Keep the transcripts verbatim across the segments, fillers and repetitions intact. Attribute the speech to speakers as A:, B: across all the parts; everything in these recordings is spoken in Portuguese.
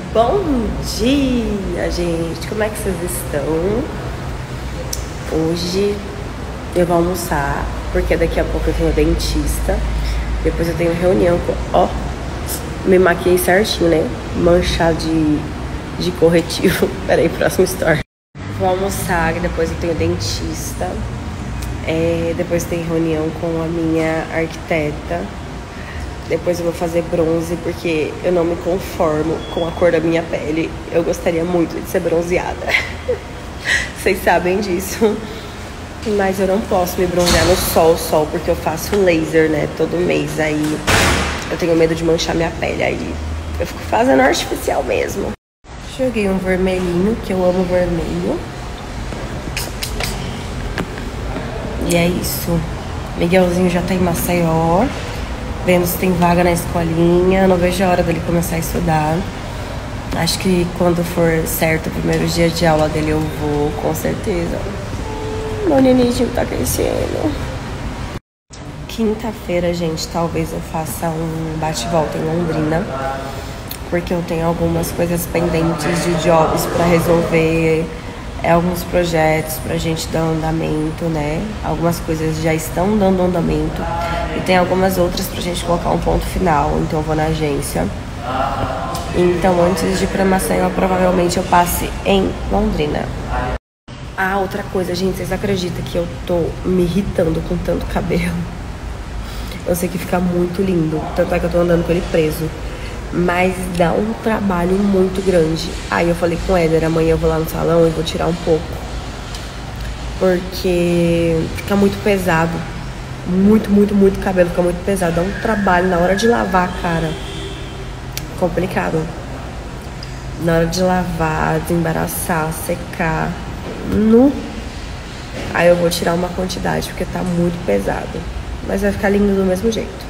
A: Bom dia, gente! Como é que vocês estão? Hoje eu vou almoçar, porque daqui a pouco eu tenho dentista. Depois eu tenho reunião com... Ó, me maquiei certinho, né? Manchar de, de corretivo. Peraí, próximo story. Vou almoçar, depois eu tenho dentista. É, depois tem reunião com a minha arquiteta. Depois eu vou fazer bronze, porque eu não me conformo com a cor da minha pele. Eu gostaria muito de ser bronzeada. Vocês sabem disso. Mas eu não posso me bronzear no sol, sol, porque eu faço laser, né, todo mês. Aí eu tenho medo de manchar minha pele. Aí eu fico fazendo artificial mesmo. Joguei um vermelhinho, que eu amo vermelho. E é isso. Miguelzinho já tá em Maceió, vendo se tem vaga na escolinha. Não vejo a hora dele começar a estudar. Acho que quando for certo o primeiro dia de aula dele eu vou, com certeza. Meu neninho tá crescendo. Quinta-feira, gente, talvez eu faça um bate-volta em Londrina, porque eu tenho algumas coisas pendentes de jobs pra resolver. É, alguns projetos pra gente dar andamento, né? Algumas coisas já estão dando andamento e tem algumas outras pra gente colocar um ponto final. Então eu vou na agência. Então antes de ir pra Maceió, provavelmente eu passe em Londrina. Ah, outra coisa, gente, vocês acreditam que eu tô me irritando com tanto cabelo? Eu sei que fica muito lindo, tanto é que eu tô andando com ele preso. Mas dá um trabalho muito grande. Aí eu falei com o Éder, amanhã eu vou lá no salão e vou tirar um pouco, porque fica muito pesado. Muito, muito, muito cabelo, fica muito pesado. Dá um trabalho na hora de lavar a cara. Complicado. Na hora de lavar, desembaraçar, secar. Nu. Aí eu vou tirar uma quantidade, porque tá muito pesado. Mas vai ficar lindo do mesmo jeito.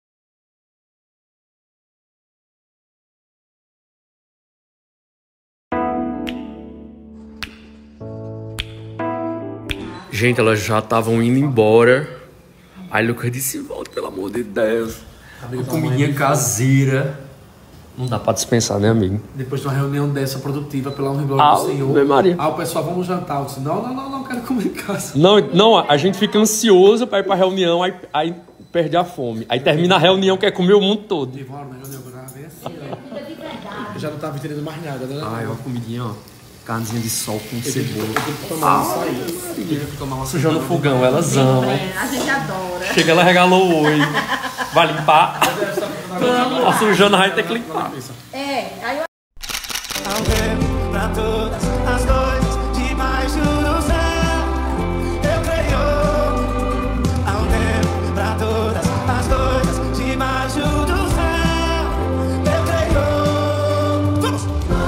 B: Gente, elas já estavam indo embora. Aí Lucas disse, volta, pelo amor de Deus. Amigo, comidinha caseira. Não dá pra dispensar, né, amigo?
C: Depois de uma reunião dessa produtiva, pela honra e glória do Senhor.
B: Maria.
C: Ah, o pessoal, vamos jantar. Eu disse, não, não, não, não, quero comer em casa.
B: Não, não, a gente fica ansioso pra ir pra reunião, aí, aí perde a fome. Aí termina a reunião, quer comer o mundo todo.
C: Teve uma hora na reunião que eu tava bem assim, ó. Eu já não tava entendendo mais nada, né?
B: Ai, uma comidinha, ó. Carnezinha de sol com
C: Eu
B: cebola.
C: tenho que tomar uma saída. Eu tenho que tomar uma
B: Sujando o fogão, elas amam.
D: É, a gente adora.
B: Chega, ela regalou o oi. Vai limpar. Tá sujando, vai ter que limpar.
D: É, aí eu...
E: Ao ver pra todas as coisas debaixo do céu, eu creio. Ao ver pra todas as coisas debaixo do céu, eu creio. Vamos!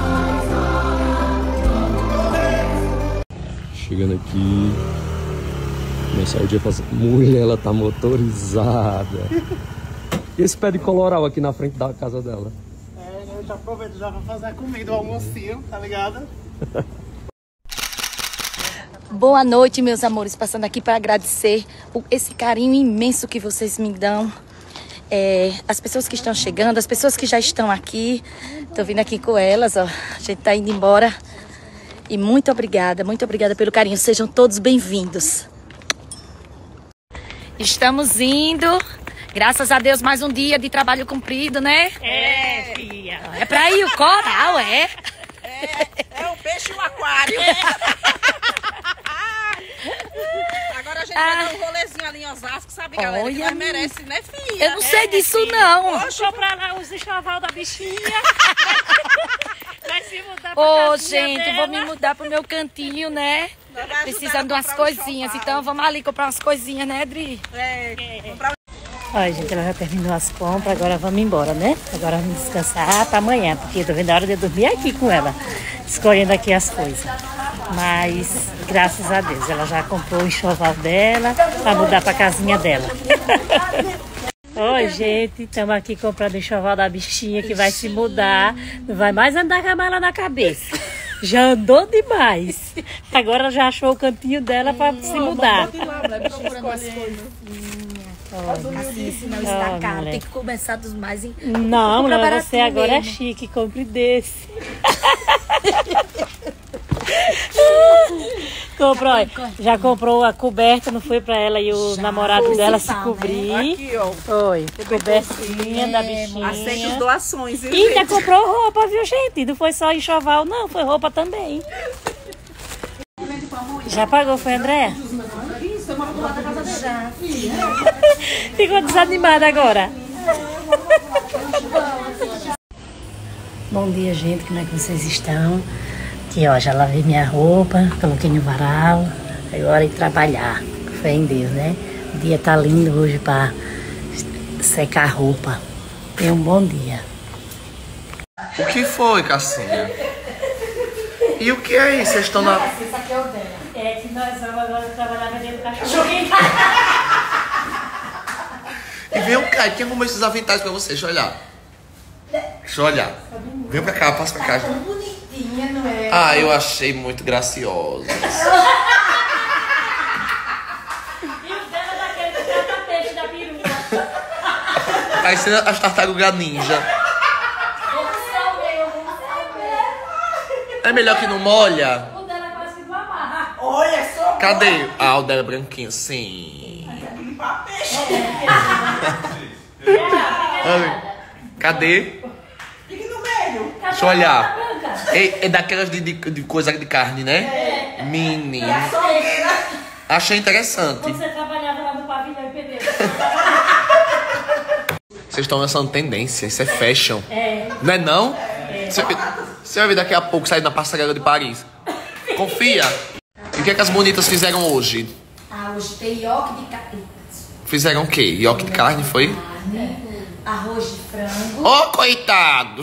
B: Chegando aqui, começar o dia fazendo... Mulher, ela tá motorizada. E esse pé de coloral aqui na frente da casa dela?
C: É, eu já aproveito já pra fazer a comida, o almocinho, tá ligado?
D: Boa noite, meus amores. Passando aqui para agradecer por esse carinho imenso que vocês me dão. É, as pessoas que estão chegando, as pessoas que já estão aqui. Tô vindo aqui com elas, ó. A gente tá indo embora. E muito obrigada, muito obrigada pelo carinho. Sejam todos bem-vindos. Estamos indo. Graças a Deus, mais um dia de trabalho cumprido, né?
F: É, filha.
D: É pra ir o coral, é?
F: É, é o peixe e o aquário. Agora a gente vai dar um rolezinho ali em Osasco, sabe, galera?
D: Olha,
F: que nós merece, né, filha?
D: Eu não sei
F: É,
D: disso,
F: filha.
D: não.
F: Vou comprar lá os enxoval da bichinha. Vai se mudar pra
D: Ô,
F: casinha
D: gente,
F: dela.
D: vou me mudar pro meu cantinho, né?
F: Nós vai ajudar
D: Precisando de
F: a
D: umas
F: comprar um
D: coisinhas.
F: enxoval.
D: Então vamos ali comprar umas coisinhas, né, Dri?
F: É, comprar
G: Olha, gente, ela já terminou as compras, agora vamos embora, né? Agora vamos descansar pra amanhã, porque tô vendo a hora de eu dormir aqui com ela, escolhendo aqui as coisas. Mas, graças a Deus, ela já comprou o enxoval dela pra mudar pra casinha dela. Oi, gente, estamos aqui comprando o enxoval da bichinha que vai se mudar. Não vai mais andar com a mala na cabeça. Já andou demais. Agora já achou o cantinho dela pra se mudar.
D: Assim, se não está
G: Oh,
D: caro,
G: mulher.
D: tem que começar dos mais... Em...
G: Não,
D: Compra
G: mulher, você
D: baratinho
G: agora é
D: mesmo.
G: chique, compre desse. Comprou, olha, já comprou a coberta, não foi pra ela e o
D: Já,
G: namorado dela se
D: principal, né?
G: cobrir.
F: Aqui, ó.
G: Foi, cobertinha da bichinha.
F: Aceito doações, viu,
G: E ainda
F: gente?
G: comprou roupa, viu, gente? Não foi só enxoval, não, foi roupa também. Já pagou, foi, Andréia?
D: Já.
G: Ficou desanimada agora. Bom dia, gente. Como é que vocês estão? Aqui, ó, já lavei minha roupa, coloquei no varal. Agora é ir trabalhar. Fé em Deus, né? O dia tá lindo hoje pra secar a roupa. Tenha um bom dia.
B: O que foi, Cassinha? E o que é isso? Vocês estão na...
G: Isso aqui é o dela. É que nós vamos agora trabalhar vendendo cachorro.
B: E vem cá, quem arrumou esses aventais pra vocês? Deixa eu olhar. Deixa eu olhar. Vem pra cá, passa pra cá.
D: Bonitinha, não é?
B: Ah, eu achei muito graciosos.
G: E o dela é daquele que trata peixe da peruca.
B: Parecendo as tartarugas ninja. É melhor que não molha?
G: O dela é quase que do amarra.
F: Olha só.
B: Cadê? Ah, o dela é branquinho, sim.
F: Limpar peixe.
B: Ai, cadê?
F: Fique no meio.
B: Deixa eu olhar. É, é daquelas de, de, de coisa de carne, né? Menino. Achei interessante.
G: Quando você trabalhava lá no pavilhão e perdeu.
B: Vocês estão nessa tendência, isso é fashion. É. Não é não? Você, você vai ver daqui a pouco sair na passarela de Paris. Confia. E o que é que as bonitas fizeram hoje?
D: Ah, hoje tem ioque de carne.
B: Fizeram o quê? Ioque de carne, foi?
D: Arroz de frango.
B: Oh, coitado!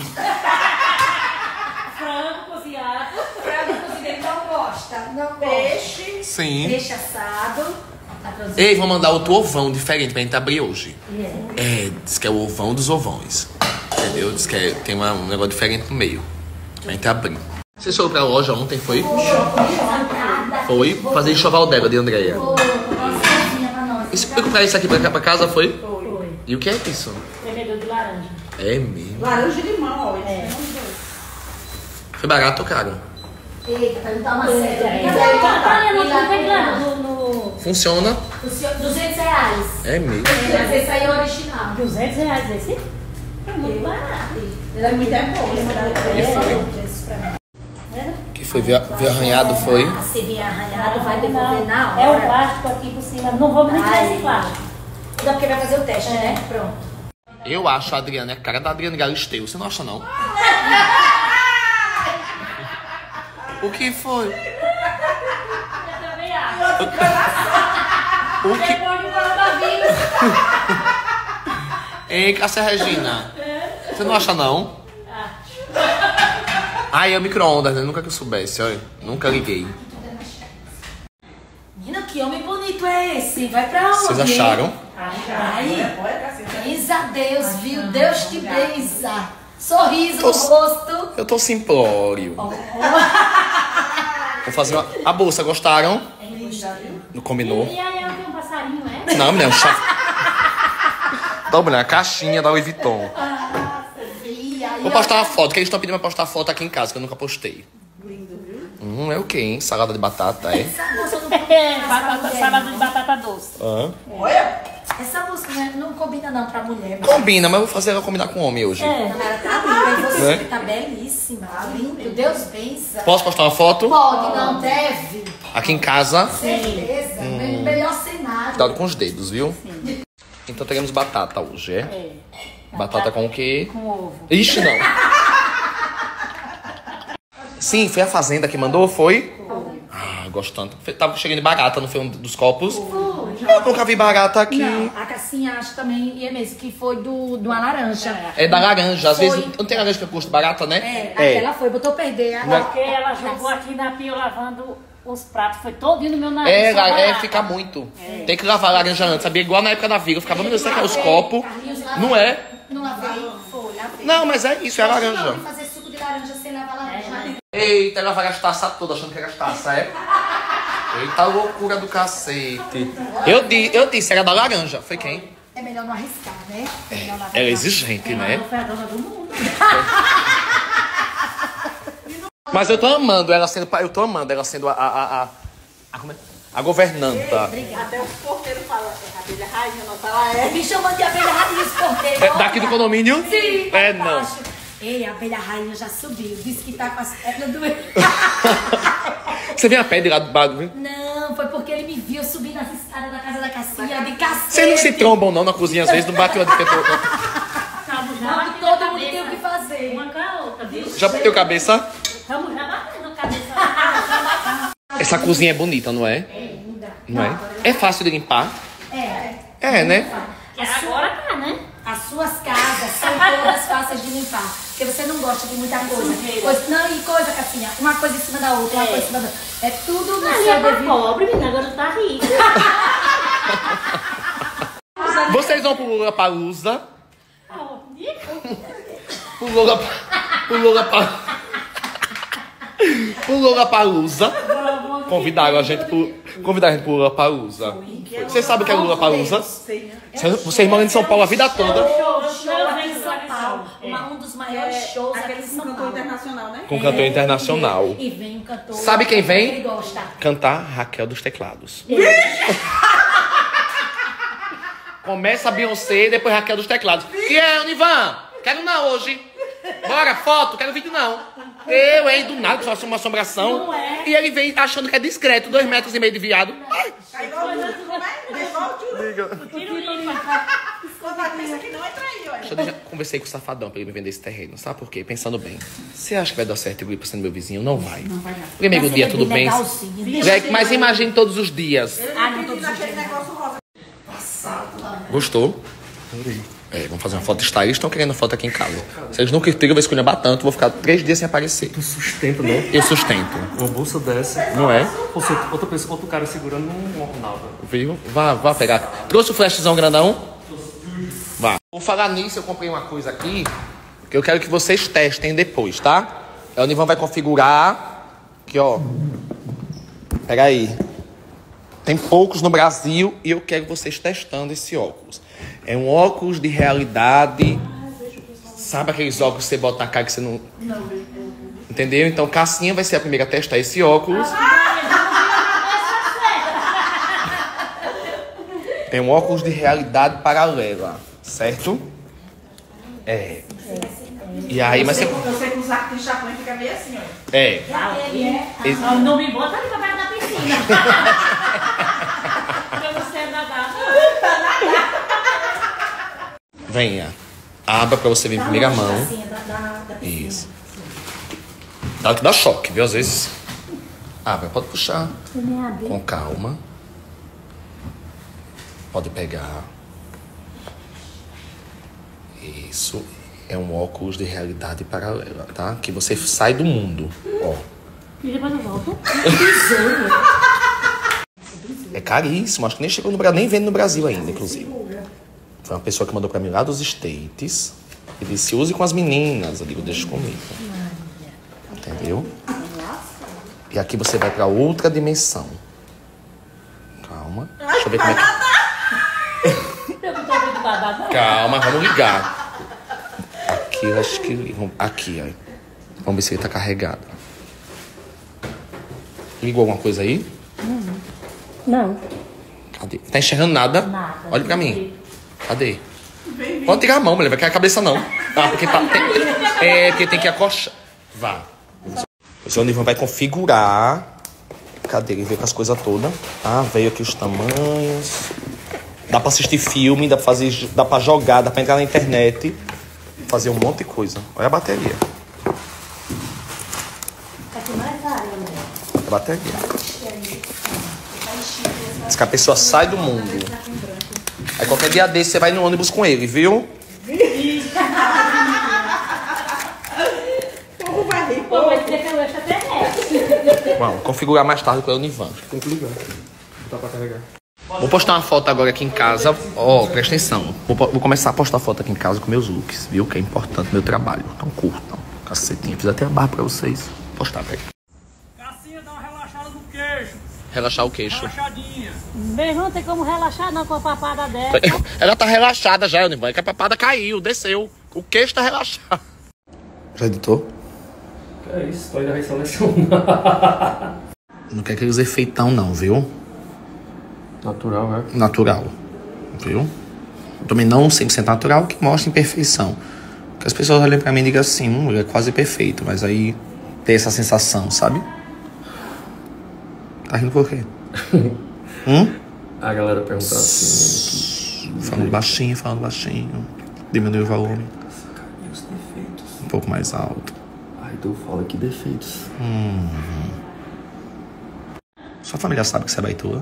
G: Frango cozinhado.
D: Frango cozido não gosta. Não
F: Peixe.
B: Sim.
D: Peixe assado.
B: Ei, vou mandar outro ovão diferente pra gente abrir hoje. É, diz que é o ovão dos ovões. Entendeu? Diz que é, tem uma, um negócio diferente no meio. Pra gente abrir. Você foi pra loja ontem, foi? Foi? Fazer enxoval dela de Andréia. Isso foi comprar isso aqui pra, cá, pra casa, foi?
G: Foi.
B: E o que é isso?
G: Tremedor de laranja.
B: É mesmo.
F: Laranja e limão, ó.
G: É.
B: Foi barato ou caro?
D: Eita, pra não dar uma série.
G: Olha, não tô pegando no...
B: Funciona?
D: duzentos reais.
B: É mesmo.
D: Mas esse aí é o original.
G: duzentos reais esse? É muito barato.
F: Ele é muito bom.
B: E foi? Que foi? Viu, viu arranhado, foi?
D: Se vier arranhado, vai devolver na hora.
G: É o plástico aqui por cima. Não vamos nem tirar esse plástico.
D: Não, porque vai fazer o teste, né? Pronto.
B: Eu acho a Adriana, é a cara da Adriana Galisteu. Você não acha, não? O que foi?
G: Eu também acho.
B: O que...
G: Depois do coronavírus.
B: Ei, Cássia Regina. Você não acha, não? Ai, é o micro-ondas, né? Nunca que eu soubesse, olha. Nunca liguei.
D: Menina, que homem bonito é esse? Vai pra onde?
B: Vocês acharam?
D: Aí, benza a Deus, viu? Deus te benza. Sorriso
B: Tô-
D: no rosto.
B: Eu tô simplório. Vou fazer uma... A bolsa, gostaram? Não combinou?
G: E aí ela tem um passarinho, é?
B: Não, mulher, um chá... Tá, mulher, a caixinha da Louis Vuitton. Vou postar uma foto, que eles estão pedindo pra postar foto aqui em casa, que eu nunca postei. Hum, é o quê, hein? Salada de batata, é?
G: É, batata, salada de batata doce.
B: Hã?
D: Essa música não, é- não combina não pra mulher. Mas...
B: Combina, mas eu vou fazer ela combinar com homem hoje.
G: É.
D: Não, ela tá linda. E você
B: Né?
D: que tá belíssima. Lindo. Deus benza.
B: Posso postar uma foto?
D: Pode, não deve.
B: Aqui em casa,
D: Certeza. Melhor cenário.
B: cuidado com os dedos, viu? Então teremos batata hoje, é?
G: É.
B: Batata com o quê?
G: Com ovo.
B: Ixi, não. Sim, foi a Fazenda que mandou, foi? Ah, gosto tanto. Foi- Tava chegando de barata, não foi um dos copos? Eu nunca vi barata aqui.
D: Não, a Cassinha acho também, e é mesmo, que foi do, do uma laranja.
B: É da laranja. Às
D: Foi.
B: vezes não tem laranja que eu gosto de barata, né?
D: É, aquela foi, botou perder. Agora,
G: Porque ela jogou aqui na pia lavando os pratos. Foi todinho no meu nariz.
B: É,
G: só
B: la- é,
G: barata.
B: fica muito. Tem que lavar a laranja antes, sabia? Igual na época da Vila, eu ficava, meu Deus, será que é os copos? Não é?
D: não lavei, foi, lavei.
B: Não, mas é isso, é a
D: Não,
B: laranja.
D: de fazer suco de laranja sem lavar laranja.
B: Eita, ela vai as taças todas achando que era as taças, é? Eita loucura do cacete. Eu, di, eu disse, era da laranja. Foi quem?
G: É melhor não arriscar, né? É melhor não
B: Ela é exigente, né?
G: Ela foi a dona do mundo.
B: Mas eu tô amando ela sendo. Eu tô amando ela sendo a. a, a, a, a, como é? A governanta.
F: Até os porteiros falam, é abelha rainha, não tá lá, é.
G: Me chamando de abelha rainha os porteiros.
B: É daqui do condomínio?
G: Sim.
B: É, não.
G: Ei, a abelha rainha já subiu. Disse que tá com as pernas doendo.
B: Você vem a pé de lá do bagulho?
G: Não, foi porque ele me viu subir nas escadas da casa da Cassinha de cacete.
B: Vocês não se trombam não na cozinha às vezes, não bateu a detector.
G: Não, todo mundo tem o que fazer.
H: Uma com a outra, viu?
B: Já bateu cabeça?
H: Estamos já batendo cabeça.
B: Essa cozinha é bonita, não é?
G: É linda.
B: Não é? É fácil de limpar?
G: É.
B: É, né?
H: Agora tá, né?
G: As suas casas são todas fáceis de limpar. Porque você não gosta de muita coisa. coisa não, e coisa, Cassinha, uma coisa em cima da outra, uma
H: É.
G: coisa em cima da outra. É tudo no
H: Ali
G: seu
H: é pra
G: devido.
H: pobre, menina, agora tá rica.
B: Vocês vão pro Lula Palusa? Pro Lula Pro Lula Pro Lula Palusa. Convidaram a gente pro Convidaram a gente pro Lula Palusa. Vocês sabem o que é Lula Palusa? Vocês moram em São Paulo a vida toda.
G: Show aqui em São Paulo. Uma- um dos maiores shows aqui em
F: Aquele
G: São
F: cantor
G: Paulo.
F: internacional, né?
B: Com cantor internacional.
G: E vem um cantor.
B: Sabe quem vem?
G: Ele gosta.
B: Cantar Raquel dos Teclados. Começa a Beyoncé e depois Raquel dos Teclados. E é, Univan? Quero não hoje. Bora, foto, quero vídeo não. Eu, hein, do nada, só uma assombração. E ele vem achando que é discreto, dois metros e meio de viado. Ai,
F: Tá igual o Júlio, né? Tá igual o Júlio. Quando a pensa que não entra aí, olha.
B: deixa eu deixar- conversei com o Safadão pra ele me vender esse terreno. Sabe por quê? Pensando bem. Você acha que vai dar certo eu ir pra sendo meu vizinho? Não vai. Não vai não. Primeiro
G: Mas
B: dia,
G: ele é
B: tudo
G: bem
B: bem.
G: legalzinho.
B: Já- Mas imagine todos os dias.
G: Ah, não, todos os
F: Aquele
G: dias.
F: negócio rosa.
B: Gostou? É, vamos fazer uma foto style. Estão querendo foto aqui em casa. Vocês nunca tigam, vai escolher tanto. Vou ficar três dias sem aparecer.
C: Tu sustenta, né?
B: Eu sustento.
C: Uma bolsa dessa.
B: Não é?
C: Você, outra pessoa, outro cara segurando um Ronaldo.
B: Viu? Vá, vá pegar. Trouxe o flashzão grandão? Vá. Vou falar nisso, eu comprei uma coisa aqui que eu quero que vocês testem depois, tá? A Univan vai configurar. Aqui, ó. Pega aí. Tem poucos no Brasil e eu quero vocês testando esse óculos. É um óculos de realidade. Sabe aqueles óculos que você bota na cara que você não... Entendeu? Então, Cassinha vai ser a primeira a testar esse óculos. É um óculos de realidade paralela, certo? É. E aí, mas você...
F: Eu sei que os arcos de chapéu fica meio assim, olha.
B: É. Esse-
H: Não, não me bota ali pra perto da piscina. Pra você nadar.
B: Venha. Abra pra você ver em primeira mão.
G: Cassinha, da- da- da piscina.
B: Isso. Dá que dá choque, viu? Às vezes. Abra, pode puxar. Com calma. Pode pegar. Isso. É um óculos de realidade paralela, tá? Que você sai do mundo. Ó.
H: E depois eu volto.
B: É caríssimo. Acho que nem chegou no Brasil. Nem vende no Brasil ainda, inclusive. Foi uma pessoa que mandou pra mim lá dos States. E disse, use com as meninas. Eu digo, deixa comigo. Entendeu? E aqui você vai pra outra dimensão. Calma. Deixa eu ver como é que...
H: Eu não tô vendo badar, não.
B: Calma, vamos ligar. Aqui, eu acho que... Aqui, ó. Vamos ver se ele tá carregado. Ligou alguma coisa aí?
H: Não.
B: Cadê? Tá enxergando nada?
H: Nada.
B: Olha pra mim. Cadê? Pode tirar a mão, mulher. Vai cair a cabeça, não. Ah, porque tá... Tem... É, porque tem que acochar. Vá. O seu Nivan vai configurar. Cadê? Ele veio com as coisas todas. Ah, veio aqui os tamanhos. Dá pra assistir filme, dá pra fazer... Dá pra jogar, dá pra entrar na internet. Fazer um monte de coisa. Olha a bateria. A bateria. Diz que a pessoa sai do mundo. Aí qualquer dia desse você vai no ônibus com ele, viu?
H: Pô, vai dizer que eu acho até é.
B: Vamos configurar mais tarde com o Univan.
C: Tem que ligar. Dá pra carregar.
B: Vou postar uma foto agora aqui em casa. Ó, oh, presta atenção. Vou, vou começar a postar foto aqui em casa com meus looks, viu? Que é importante meu trabalho. Então curtam. Cacetinha. Fiz até a barra pra vocês. Vou postar, peraí.
I: Cassinha, dá uma relaxada no queijo.
B: Relaxar o queixo.
C: Relaxadinha.
G: Bem, não tem como relaxar não com a papada dela.
B: Ela tá relaxada já, Eunivan. É que a papada caiu, desceu. O queixo tá relaxado. Já editou?
C: É isso, tu ainda vai selecionar.
B: Não quer aqueles efeitão não, viu?
C: Natural, né?
B: Natural. Viu? Também não cem por cento natural, que mostra imperfeição. Porque as pessoas olham pra mim e digam assim, hum, ele é quase perfeito. Mas aí tem essa sensação, sabe? Tá rindo por quê? hum?
C: A galera pergunta assim... Que...
B: Falando baixinho, falando baixinho. Diminui o volume.
C: E os defeitos?
B: Um pouco mais alto.
C: Ai, tu fala que defeitos.
B: Hum. Sua família sabe que você é baitua?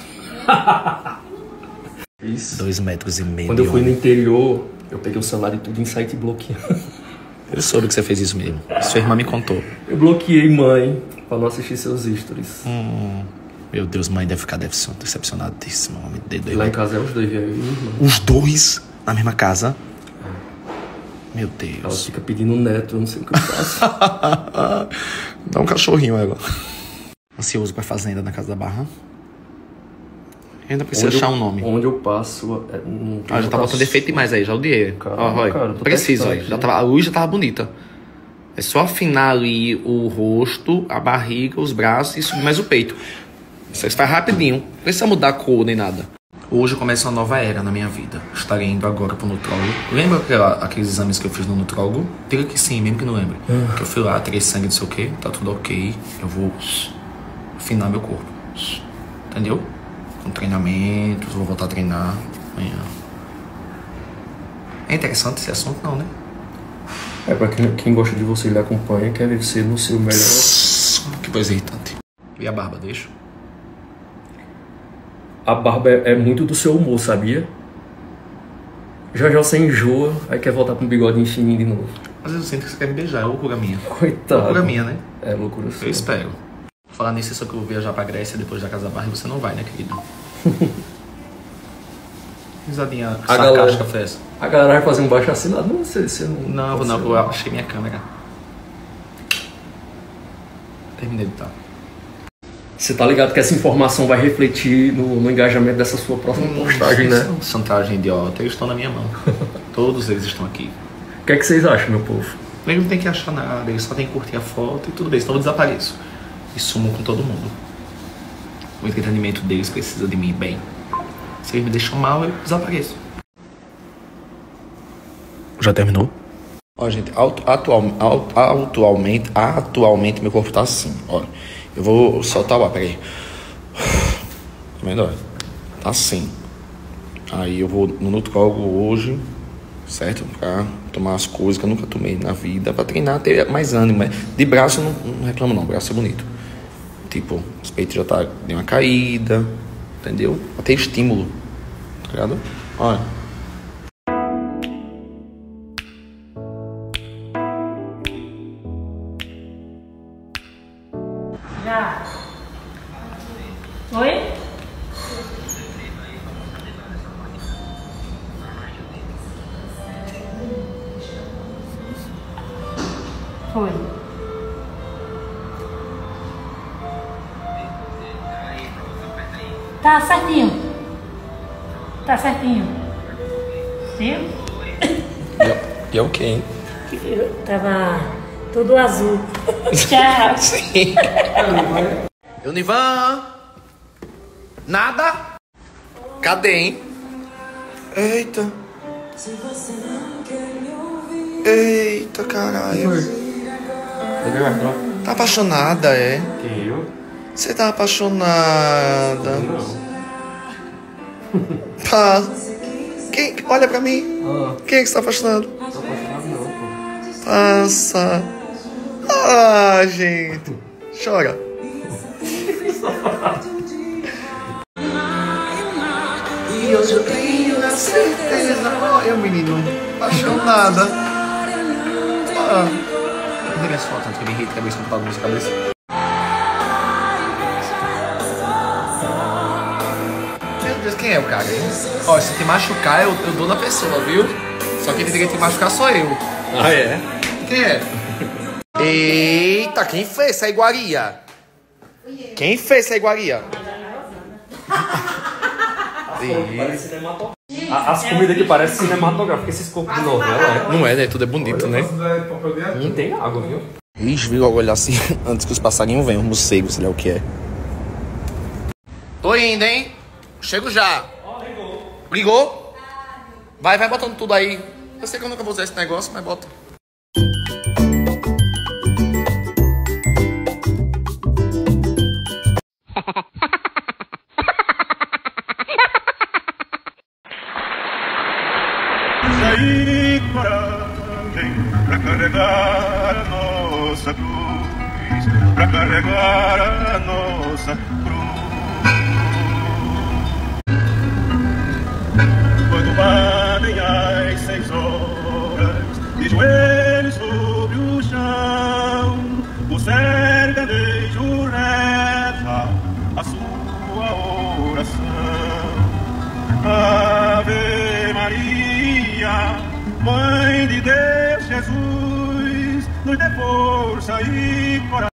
C: Isso.
B: Dois metros e meio.
C: Quando eu fui no interior, eu peguei o celular e tudo em site bloqueado.
B: Eu soube que você fez isso mesmo. Sua irmã me contou.
C: Eu bloqueei mãe pra não assistir seus stories.
B: Hum. Meu Deus, mãe deve ficar decepcionadíssima. Homem de doido.
C: Lá em casa é os dois, viu?
B: Os dois na mesma casa? Meu Deus.
C: Ela fica pedindo neto, eu não sei o que eu faço.
B: Dá um cachorrinho, ela. Ansioso pra fazenda na Casa da Barra. Ainda precisa
C: Onde
B: achar
C: eu,
B: um nome.
C: Onde eu passo... É, não
B: Ah, já tá botando defeito demais aí, já odiei.
C: Cara,
B: Ó, Roy,
C: cara, eu tô
B: preciso,
C: testando
B: aí. Já
C: aqui.
B: tava, a luz já tava bonita. É só afinar ali o rosto, a barriga, os braços e subir mais o peito. Isso aí faz rapidinho. Não precisa mudar a cor nem nada. Hoje começa uma nova era na minha vida. Estarei indo agora pro nutrólogo. Lembra aquela, aqueles exames que eu fiz no nutrólogo? Diga que sim, mesmo que não lembre.
C: Ah.
B: Que eu fui lá, tirei sangue, não sei o que, tá tudo ok. Eu vou afinar meu corpo. Entendeu? Com treinamentos, vou voltar a treinar amanhã. É interessante esse assunto, não, né?
C: É pra quem, quem gosta de você e lhe acompanha, quer ver você no seu melhor.
B: Que coisa irritante. E a barba, deixa?
C: A barba é, é muito do seu humor, sabia? Já já você enjoa, aí quer voltar com um bigodinho fininho de novo.
B: Às vezes eu sinto que você quer me beijar, é loucura minha.
C: Coitado.
B: Loucura minha, né?
C: É loucura sua.
B: Eu espero. Falar nisso, só que eu vou viajar pra Grécia depois da Casa da Barra e você não vai, né, querido? Risadinha
C: A
B: sarcástica
C: galera-
B: foi essa.
C: A galera vai fazer um baixo assinado. Não, você, você não...
B: Não,
C: você
B: não, eu achei minha câmera. Terminei de estar.
C: Você tá ligado que essa informação vai refletir no, no engajamento dessa sua próxima postagem, né?
B: Chantagem idiota, eles estão na minha mão. Todos eles estão aqui.
C: O que é que vocês acham, meu povo?
B: Eles não tem que achar nada, eles só tem que curtir a foto e tudo bem, senão eu desapareço. E sumo com todo mundo. O entretenimento deles precisa de mim bem. Se eles me deixam mal, eu desapareço. Já terminou? Ó, gente, atual, atualmente, atualmente meu corpo tá assim, olha. Eu vou soltar o ar, peraí. Tá vendo? Tá assim. Aí eu vou no nutrólogo hoje, certo? Pra tomar as coisas que eu nunca tomei na vida, pra treinar, ter mais ânimo. De braço eu não, não reclamo não, braço é bonito. Tipo, os peitos já tá, deu uma caída, entendeu? Até estímulo, tá ligado? Olha.
G: Já. Oi? Foi. Tá certinho. Tá certinho. Viu?
B: E é o quê, hein?
G: Tava tudo azul. Tchau.
B: Sim. Eunivan! Nada? Cadê, hein? Eita. Eita, caralho. Tá apaixonada, é?
C: Eu?
B: Você tá apaixonada?
C: Não.
B: Pá. Quem? Olha pra mim.
C: Ah,
B: Quem é que você tá apaixonado?
C: não tô apaixonado não, pô.
B: Passa. Ah, gente. Chora. E hoje eu tenho a certeza. Olha, menino. Apaixonada. Ah. Não tem minhas fotos, que me irrita, cabeça com bagunça, cabeça. Meu Deus, quem é o cara, hein? Ó, se te machucar, eu, eu dou na pessoa, viu? Só que quem tem que te machucar sou eu.
C: Ah, é?
B: Quem é? Eita, quem fez essa iguaria? Quem fez essa iguaria?
C: Parece cinematográfico. As comidas que parecem cinematográficas, esses corpos de novela,
B: Não é, né? Tudo é bonito, né?
C: Não tem água, viu?
B: Ixi, vi logo olhar assim, antes que os passarinhos venham, morcego, sei lá o que é. Tô indo, hein? Chego já. Ligou. Ligou? Vai, vai botando tudo aí. Eu sei que eu nunca vou usar esse negócio, mas bota.
E: Saí coragem pra carregar a nossa cruz, pra carregar a nossa cruz. Quando batem as seis horas, de joelhos sobre o chão, o sertanejo reza a sua oração. Ave Maria, Mãe de Deus Jesus, nos dê força e coragem.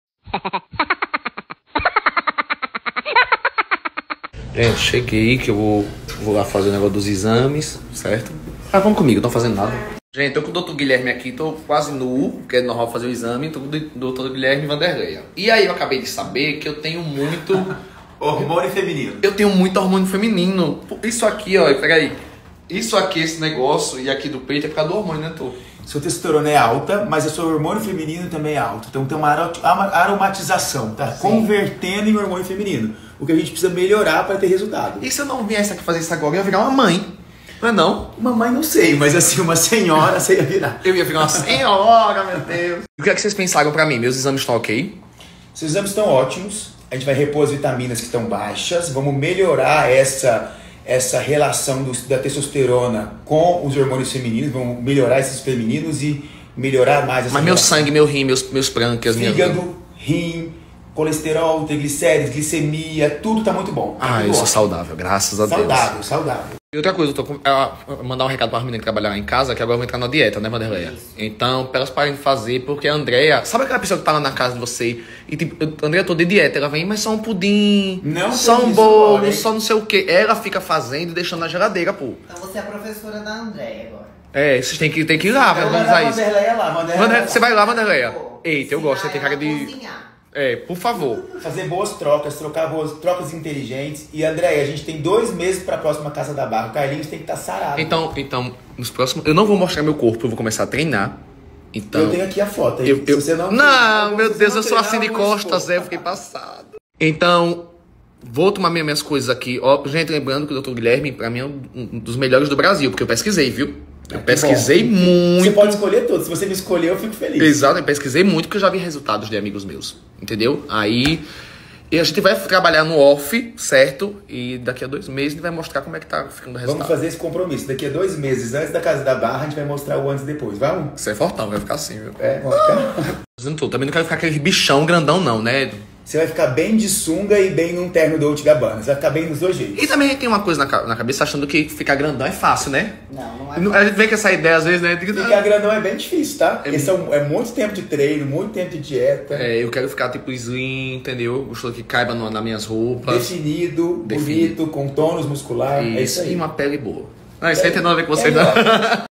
B: Gente, cheguei que eu vou, vou lá fazer o negócio dos exames, certo? Ah, vamos comigo, não tô fazendo nada. Gente, tô com o doutor Guilherme aqui, tô quase nu, porque é normal fazer o exame, tô com o doutor Guilherme Vanderleia. E aí eu acabei de saber que eu tenho muito...
I: hormônio feminino.
B: Eu tenho muito hormônio feminino. Isso aqui, ó, peraí. Isso aqui, esse negócio, e aqui do peito é por causa do hormônio, né, Tô?
I: Sua testosterona é alta, mas o seu hormônio feminino também é alto. Então tem uma aromatização, tá? Sim. Convertendo em hormônio feminino. O que a gente precisa melhorar para ter resultado.
B: E se eu não viesse aqui fazer isso agora, eu ia virar uma mãe. Não é não?
I: Uma mãe não sei, mas assim, uma senhora você ia virar.
B: Eu ia virar uma senhora, meu Deus. O que é que vocês pensaram pra mim? Meus exames estão ok?
I: Seus exames estão ótimos. A gente vai repor as vitaminas que estão baixas. Vamos melhorar essa... essa relação do, da testosterona com os hormônios femininos, vão melhorar esses femininos e melhorar mais essa
B: Mas meu
I: relação.
B: sangue, meu rim, meus, meus prânquias, minha...
I: Fígado, rim, colesterol, triglicérides, glicemia, tudo tá muito bom.
B: Ah, eu sou saudável, graças a Deus.
I: Saudável, saudável.
B: E outra coisa, eu tô com... Eu mandar um recado para as meninas que trabalham em casa, que agora eu vou entrar na dieta, né, Vanderleia? Então, pra elas parem de fazer, porque a Andrea... Sabe aquela pessoa que tá lá na casa de você e, tipo, a Andrea tô de dieta, ela vem, mas só um pudim,
I: não
B: só um bolo, isso, só não sei o quê. Ela fica fazendo e deixando na geladeira, pô.
J: Então você é a professora da Andrea agora.
B: É, vocês têm que, têm que ir lá, vamos usar isso.
I: Vanderleia lá, Vanderleia
B: Vanderleia,
I: lá.
B: você vai lá, Vanderleia. Eita, eu gosto, você tem cara de...
J: Cozinhar.
B: É, por favor.
I: Fazer boas trocas, trocar boas trocas inteligentes. E Andréia, a gente tem dois meses pra próxima Casa da Barra. O Carlinhos tem que estar sarado.
B: Então, então, nos próximos... Eu não vou mostrar meu corpo, eu vou começar a treinar. Então...
I: Eu tenho aqui a foto aí.
B: Eu, eu...
I: Se você não...
B: Não, meu Deus,
I: não
B: eu sou assim de costas, é, eu fiquei passado. Então, vou tomar minhas coisas aqui. Ó, gente, lembrando que o doutor Guilherme, pra mim, é um dos melhores do Brasil, porque eu pesquisei, viu? Eu pesquisei
I: bom.
B: muito.
I: Você pode escolher todos. Se você me escolher, eu fico feliz.
B: Exato, eu pesquisei muito porque eu já vi resultados de amigos meus. Entendeu? Aí e a gente vai trabalhar no off, certo? E daqui a dois meses a gente vai mostrar como é que tá ficando o resultado.
I: Vamos fazer esse compromisso. Daqui a dois meses, antes da Casa da Barra, a gente vai mostrar o antes e depois. Vamos?
B: Você é fortão, vai ficar assim, viu?
I: É, vamos ficar.
B: Não tô, também não quero ficar aquele bichão grandão, não, né?
I: Você vai ficar bem de sunga e bem num terno Dolce Gabbana. Você vai ficar bem nos dois jeitos.
B: E também tem uma coisa na, na cabeça achando que ficar grandão é fácil, né?
J: Não, não é.
B: A gente vê que essa ideia às vezes, né?
I: Ficar grandão é bem difícil, tá?
B: É,
I: Esse é, um, é muito tempo de treino, muito tempo de dieta.
B: É, eu quero ficar tipo slim, entendeu? Gosto que caiba no, nas minhas roupas.
I: Definido,
B: Definido.
I: bonito, com tônus muscular.
B: Isso,
I: é isso aí.
B: E uma pele boa. Não, isso aí tem nada a ver com vocês,
I: é
B: não.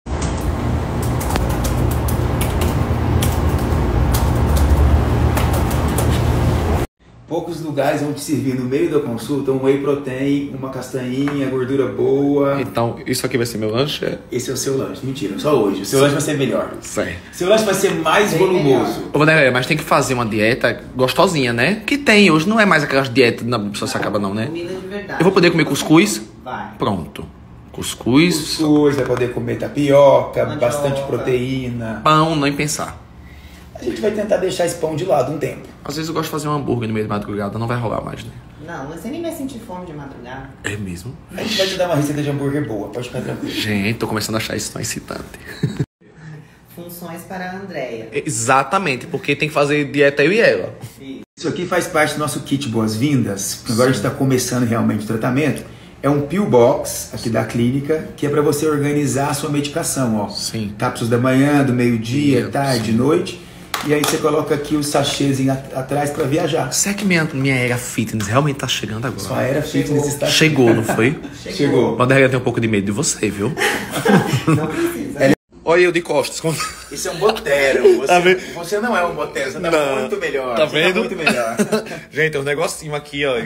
I: Poucos lugares vão te servir no meio da consulta um whey protein, uma castanhinha, gordura boa.
B: Então, isso aqui vai ser meu lanche?
I: Esse é o seu lanche. Mentira, só hoje. O seu lanche vai ser melhor.
B: Certo.
I: Seu lanche vai ser mais
J: Bem
I: volumoso.
B: Ô, Vanderlei, mas tem que fazer uma dieta gostosinha, né? Que tem, hoje não é mais aquelas dietas na pessoa se acaba não, né?
J: Comida de verdade.
B: Eu vou poder comer cuscuz?
J: Vai.
B: Pronto. Cuscuz.
I: Cuscuz, vai poder comer tapioca,
J: Mandioca.
I: bastante proteína.
B: Pão, nem pensar.
I: A gente vai tentar deixar esse pão de lado um tempo.
B: Às vezes eu gosto de fazer um hambúrguer no meio de madrugada, não vai rolar mais, né?
J: Não, você nem vai sentir fome de madrugada.
B: É mesmo?
I: A gente vai te dar uma receita de hambúrguer boa, pode ficar tranquilo.
B: Gente, tô começando a achar isso tão excitante.
J: Funções para a Andrea.
B: Exatamente, porque tem que fazer dieta eu e ela.
I: Isso aqui faz parte do nosso kit boas-vindas. Agora a gente está começando realmente o tratamento. É um pill box aqui da clínica, que é para você organizar a sua medicação, ó.
B: Sim.
I: Cápsulas da manhã, do meio-dia,
B: Sim.
I: tarde, noite. E aí você coloca aqui os sachês atrás pra viajar.
B: Será que minha, minha era fitness realmente tá chegando agora?
I: Sua era fitness está
B: Chegou, não foi?
I: Chegou.
B: Mas eu tenho um pouco de medo de você, viu?
I: Não precisa.
B: Olha eu de costas.
I: Isso é um botero. Você,
B: Tá vendo?
I: você não é um botero, você tá
B: Não.
I: muito melhor.
B: Tá
I: você
B: vendo?
I: Tá muito melhor.
B: Gente, tem um negocinho aqui, ó.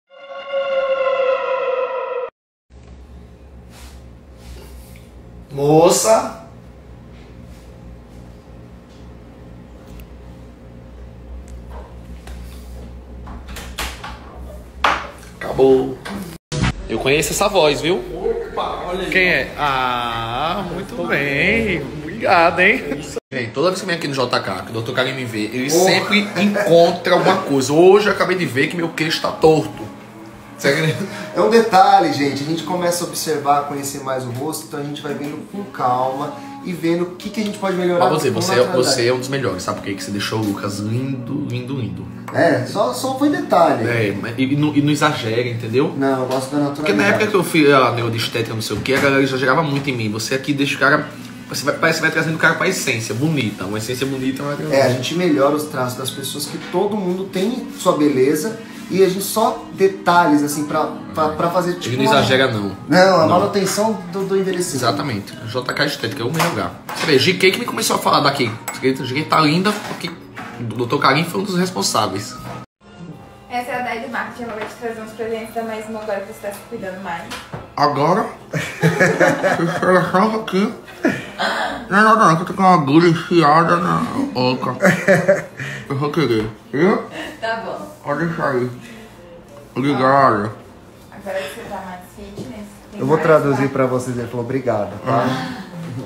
I: Moça.
B: Acabou. Eu conheço essa voz, viu? Opa, olha aí. Quem é? Ah, muito bem. Obrigado, hein? Gente, toda vez que vem aqui no J K, que o doutor Karim me vê, ele Porra. sempre encontra alguma coisa. Hoje eu acabei de ver que meu queixo tá torto.
K: É um detalhe, gente. A gente começa a observar, conhecer mais o rosto, então a gente vai vendo com calma e vendo o que, que a gente pode melhorar.
B: Mas você, você, você é um dos melhores, sabe por quê? Que você deixou o Lucas lindo, lindo, lindo.
K: É, só, só foi detalhe.
B: É, e, e, não, e não exagera, entendeu?
K: Não, eu gosto da naturalidade.
B: Porque na época que eu fui a neuroestética, não sei o que, a galera exagerava muito em mim. Você aqui deixa o cara... Você vai, parece que vai trazendo o cara pra essência bonita. Uma essência bonita vai trazendo.
K: É, a gente melhora os traços das pessoas, que todo mundo tem sua beleza. E a gente só detalhes, assim, pra, pra, pra fazer tipo.
B: Ele não uma... exagera, não.
K: Não, a manutenção do, do envelhecimento.
B: Exatamente. J K Estética é o melhor lugar. Você vê, G K que me começou a falar daqui. G K tá linda porque o doutor Karim foi um dos responsáveis.
L: Essa é a Dai do Marketing, ela vai te trazer uns presentes da Mais Uma agora que você tá se cuidando mais.
B: Agora? Deixa eu aqui. Não é nada não, que eu tô com uma agulha enfiada na boca. Eu vou querer, viu?
L: Tá bom.
B: Pode deixar aí. Obrigado.
L: Agora que você tá mais fitness...
K: Eu vou traduzir pra vocês, ele falou obrigado, tá?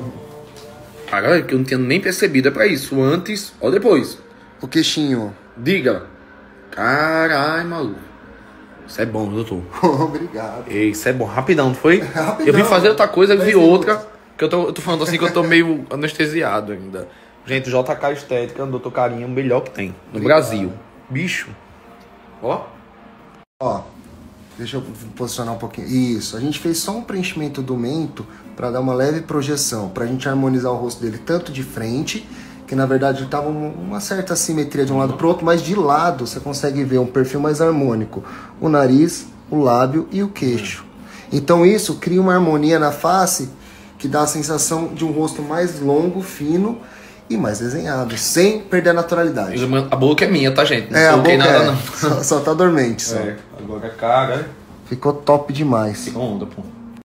B: Cara, que eu não tinha nem percebido, é pra isso. Antes ou depois.
K: O queixinho.
B: Diga. Caralho, maluco. Isso é bom, doutor.
K: Obrigado.
B: Ei, isso é bom. Rapidão, não foi?
K: Rapidão.
B: Eu vim fazer outra coisa, vi outra. Que eu tô, eu tô falando assim que eu tô meio anestesiado ainda. Gente, o J K Estética, o doutor Karim, é o melhor que tem no Obrigado. Brasil. Bicho. Ó.
K: Ó. Deixa eu posicionar um pouquinho. Isso. A gente fez só um preenchimento do mento pra dar uma leve projeção. Pra gente harmonizar o rosto dele tanto de frente, que na verdade tava uma certa simetria de um lado pro outro, mas de lado você consegue ver um perfil mais harmônico. O nariz, o lábio e o queixo. Então isso cria uma harmonia na face que dá a sensação de um rosto mais longo, fino e mais desenhado, sem perder a naturalidade.
B: A boca é minha, tá, gente? Não
K: é,
B: coloquei
K: a boca
B: nada,
K: é.
B: não.
K: Só, só tá dormente, só.
B: É, agora a cara...
K: Ficou top demais.
B: Ficou onda, pô.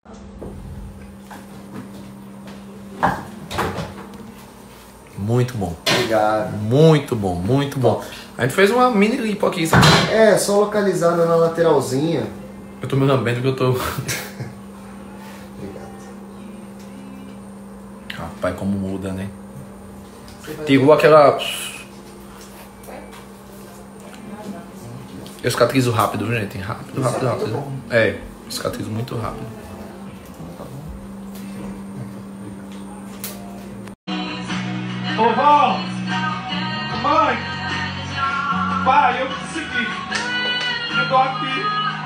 B: Muito bom.
K: Obrigado.
B: Muito bom, muito bom. A gente fez uma mini lipo aqui, sabe?
K: É, só localizada na lateralzinha.
B: Eu tô me lambendo que eu tô... Rapaz, como muda, né? Tirou aquela... Eu cicatrizo rápido, gente. Rápido, rápido, rápido. É, cicatrizo muito rápido.
E: Ô, Val! Mãe! Pai, eu consegui! Eu tô aqui!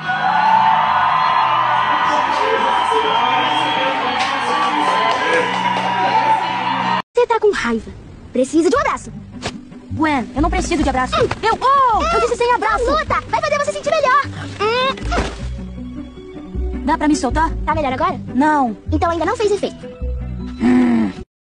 M: Você tá com raiva. Precisa de um abraço. Gwen, eu não preciso de abraço. Hum, eu, oh, eu disse sem abraço. Luta, vai fazer você sentir melhor. Hum. Dá pra me soltar? Tá melhor agora? Não. Então ainda não fez efeito.